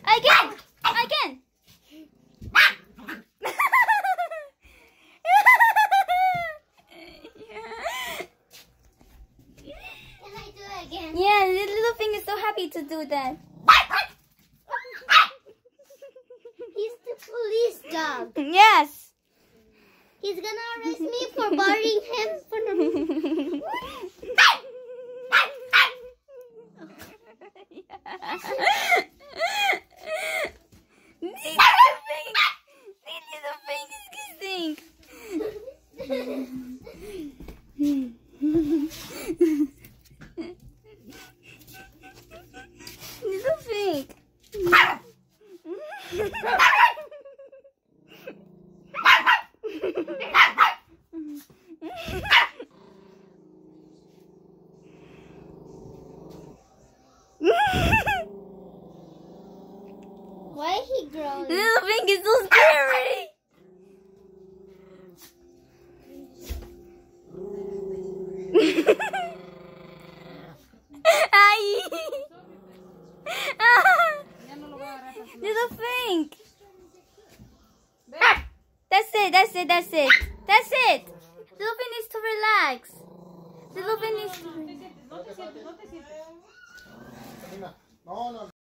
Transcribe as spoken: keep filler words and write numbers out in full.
Again! Again! Can I do it again? Yeah, the little thing is so happy to do that. He's the police dog. Yes. He's gonna arrest me for bothering him for no reason. Little thing is kissing. Little thing. Why is he growing? Little thing is so scary. Ay. Little thing. That's it, that's it, that's it. That's it. Little thing needs to relax. Little thing needs to relax. No, no.